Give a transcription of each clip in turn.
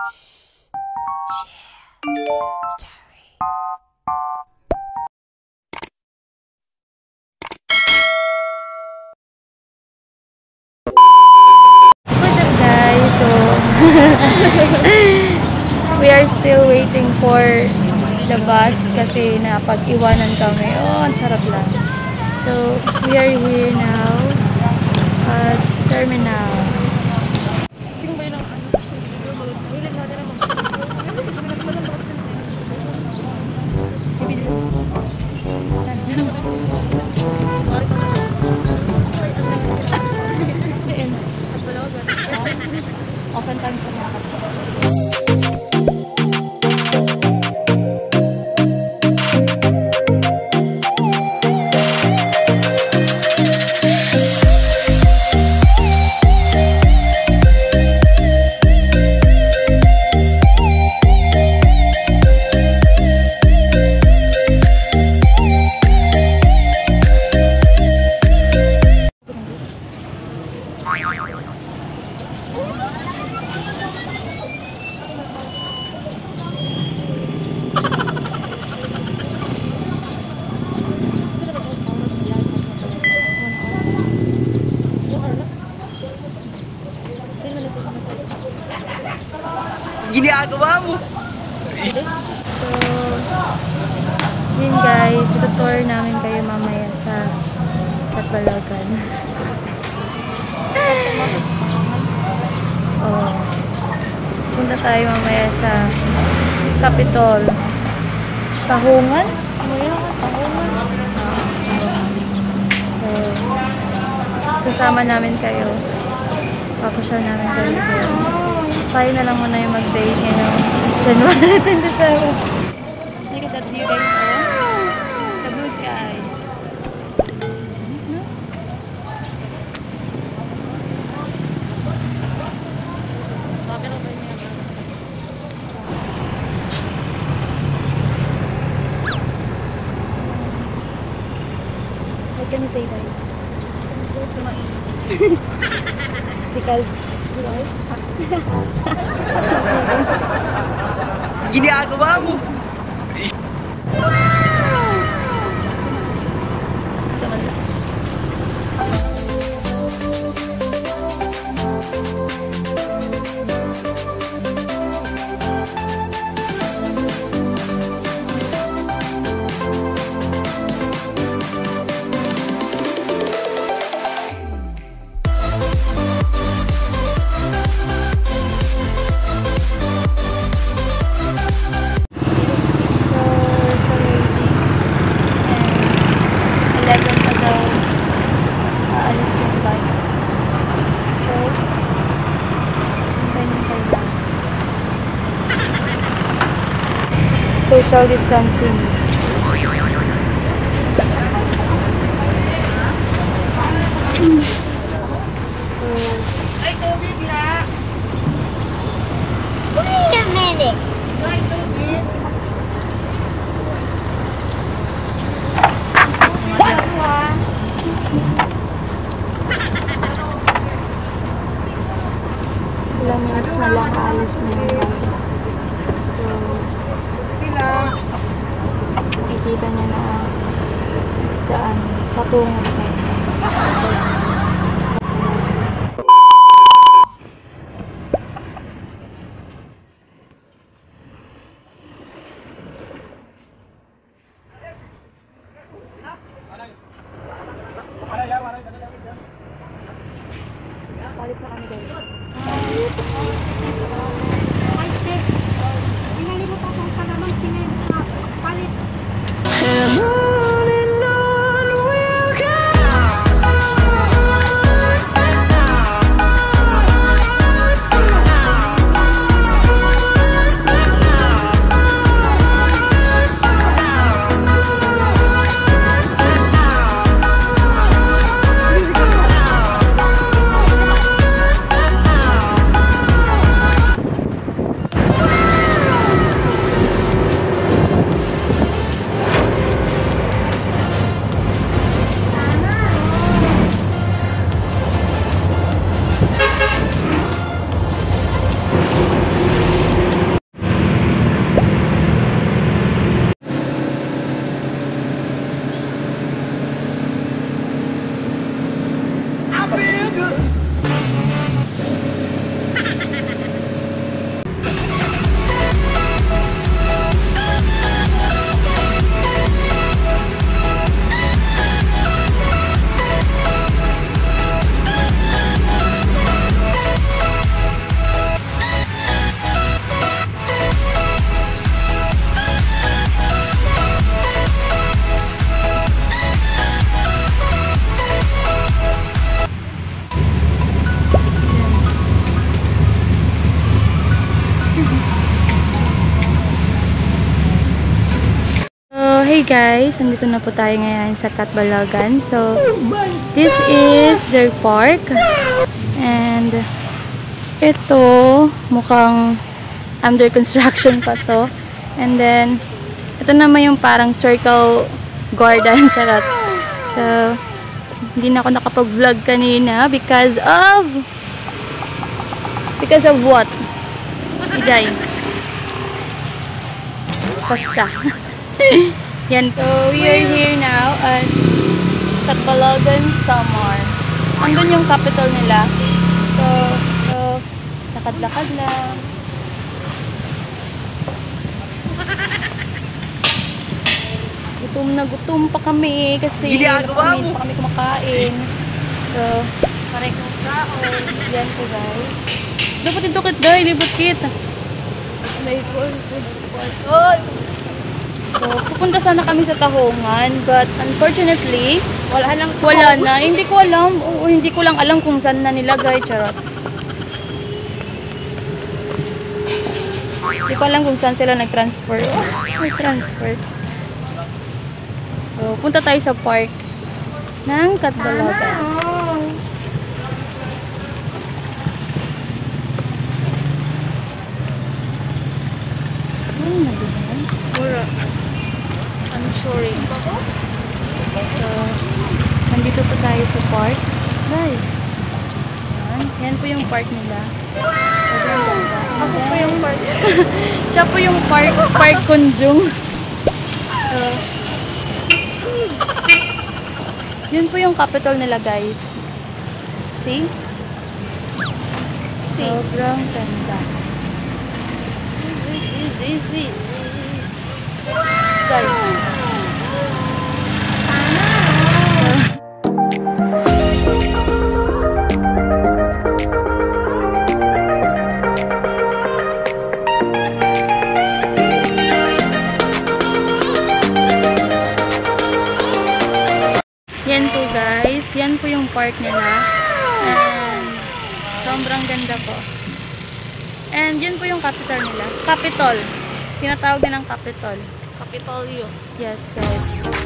What's up guys? So we are still waiting for the bus kasi napag-iwanan kami. Oh, ang sarap lang. So we are here now at terminal. Open time sa mga ginagawa mo. So, yun guys, tutor namin kayo mamaya sa Balagan. Oh, punta tayo mamaya sa Capitol. Tahungan? Tahungan. So, kasama namin kayo. Papasyal namin kayo. Tayo na lang muna yung mag-day ngayon. January 27. Look at that view guys. Oh, the blue sky. What can you say that? Because Ginagawa mo. social distancing. Wait a minute. Ilang minutes na lang aalis na yung bus. So, nakikita niya na daan patungo sa palit na kami guys. Ay, Steph. Inalimutan kong kalamang sinin na palit. Hey guys, nandito na po tayo ngayon sa Catbalogan. So, this is their park. And, ito, mukhang under construction pa to. And then, ito naman yung parang circle garden. Charot. So, hindi na ako nakapag-vlog kanina because of what? Igay. Basta. Yan. So, we are here now at Catbalogan, Samar. Andun yung capital nila. So lakad-lakad lang. Gutom pa kami kasi hindi pa kami kumakain. So, parang kong kaon. Yan po guys. Dapat ito dahil libot kita. May food. So, pupunta sana kami sa Tahongan, but unfortunately, wala na. Hindi ko alam. Oo, hindi ko lang alam kung saan na nilagay. Charot. Hindi ko alam kung saan sila nag-transfer. Nag-transfer. So, punta tayo sa park ng Catbalogan. I'm sorry. So, nandito po tayo sa park. Guys. Yan po yung park nila. Ako po yung park. Siya po yung park Kunjung. So, yun po yung capital nila guys. See? Sobrang ganda. Guys. Yan po guys, yan po yung park nila. And sobrang ganda po. And yan po yung capital nila. Capitol. Tinatawag nilang Capitol. Capitolio. Yes guys.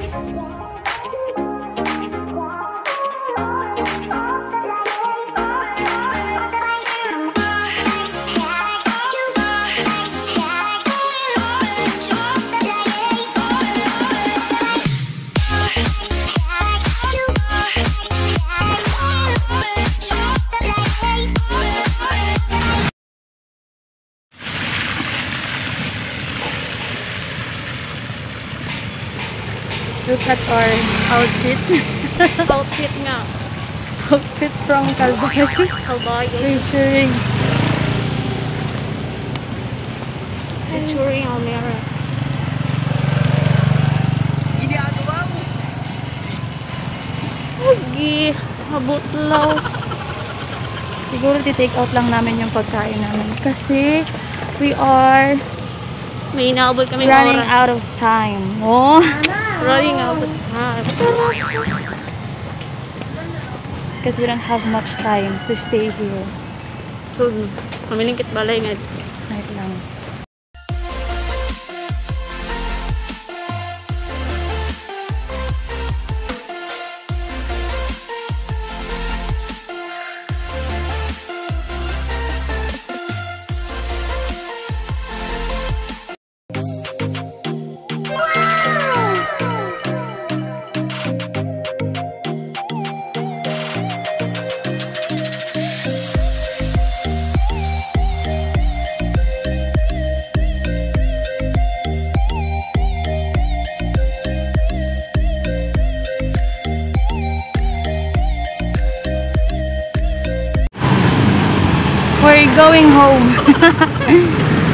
Look at our outfit. Outfit nga. Outfit from Calbayog. Featuring. Featuring Almera. Ginagawa mo. Ugi. Habutlaw. Siguro ti-take out lang namin yung pagkain namin. Kasi we are May inaabot kami running oras. out of time. Oh. Running out of time. Because we don't have much time to stay here. So, mamilingkit balay nga. Right lang. We're going home.